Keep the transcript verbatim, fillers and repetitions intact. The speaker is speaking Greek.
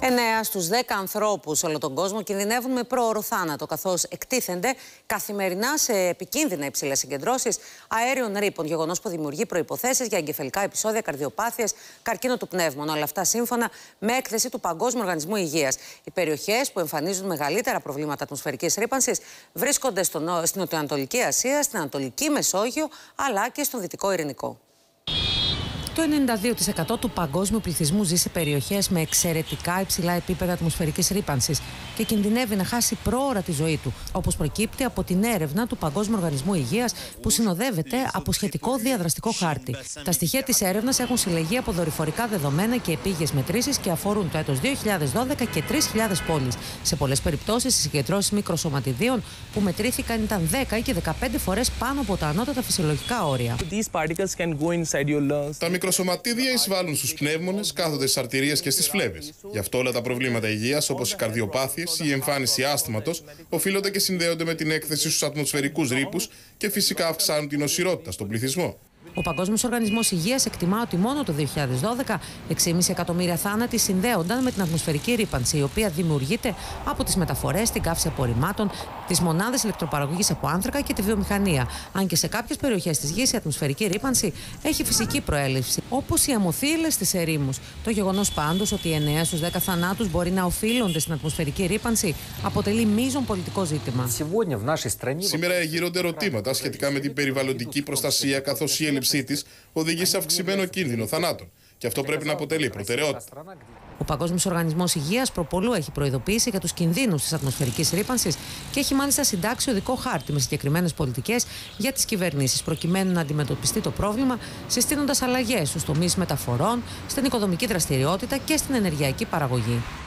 Εννέα στους δέκα ανθρώπους σε όλο τον κόσμο κινδυνεύουν με πρόωρο θάνατο, καθώς εκτίθενται καθημερινά σε επικίνδυνα υψηλές συγκεντρώσεις αέριων ρήπων. Γεγονός που δημιουργεί προϋποθέσεις για εγκεφαλικά επεισόδια, καρδιοπάθειες, καρκίνο του πνεύμονα. Όλα αυτά σύμφωνα με έκθεση του Παγκόσμιου Οργανισμού Υγείας. Οι περιοχές που εμφανίζουν μεγαλύτερα προβλήματα ατμοσφαιρικής ρύπανσης βρίσκονται στο, στην Νοτιοανατολική Ασία, στην Ανατολική Μεσόγειο αλλά και στον Δυτικό Ειρηνικό. Το ενενήντα δύο τοις εκατό του παγκόσμιου πληθυσμού ζει σε περιοχές με εξαιρετικά υψηλά επίπεδα ατμοσφαιρικής ρύπανσης και κινδυνεύει να χάσει πρόωρα τη ζωή του, όπως προκύπτει από την έρευνα του Παγκόσμιου Οργανισμού Υγείας που συνοδεύεται από σχετικό διαδραστικό χάρτη. Τα στοιχεία της έρευνας έχουν συλλεγεί από δορυφορικά δεδομένα και επίγειες μετρήσεις και αφορούν το έτος δύο χιλιάδες δώδεκα και τρεις χιλιάδες πόλεις. Σε πολλές περιπτώσεις, οι συγκεντρώσεις μικροσωματιδίων που μετρήθηκαν ήταν δέκα ή και δεκαπέντε φορές πάνω από τα ανώτατα φυσιολογικά όρια. Τα μικροσωματίδια εισβάλλουν στους πνεύμονες, κάθονται στις αρτηρίες και στις φλέβες. Γι' αυτό όλα τα προβλήματα υγείας, όπως οι καρδιοπάθειες ή η εμφάνιση άσθματος, οφείλονται και συνδέονται με την έκθεση στους ατμοσφαιρικούς ρήπους και φυσικά αυξάνουν την νοσηρότητα στον πληθυσμό. Ο Παγκόσμιος Οργανισμός Υγείας εκτιμά ότι μόνο το δύο χιλιάδες δώδεκα έξι κόμμα πέντε εκατομμύρια θάνατοι συνδέονταν με την ατμοσφαιρική ρύπανση, η οποία δημιουργείται από τις μεταφορές, την καύση απορριμμάτων, τις μονάδες ηλεκτροπαραγωγής από άνθρακα και τη βιομηχανία. Αν και σε κάποιες περιοχές της γης η ατμοσφαιρική ρύπανση έχει φυσική προέλευση, όπως οι αμμοθύελλες στις ερήμους. Το γεγονός πάντως ότι εννέα στους δέκα θανάτους μπορεί να οφείλονται στην ατμοσφαιρική ρύπανση αποτελεί μείζον πολιτικό ζήτημα. Σήμερα γύρονται ερωτήματα σχετικά με την περιβαλλοντική προστασία, καθώς η έλλειψή της οδηγεί σε αυξημένο κίνδυνο θανάτων. Και αυτό πρέπει να αποτελεί προτεραιότητα. Ο Παγκόσμιος Οργανισμός Υγείας προπολού έχει προειδοποιήσει για τους κινδύνους της ατμοσφαιρικής ρύπανσης και έχει μάλιστα συντάξει οδικό χάρτη με συγκεκριμένες πολιτικές για τις κυβερνήσεις, προκειμένου να αντιμετωπιστεί το πρόβλημα, συστήνοντας αλλαγές στους τομείς μεταφορών, στην οικοδομική δραστηριότητα και στην ενεργειακή παραγωγή.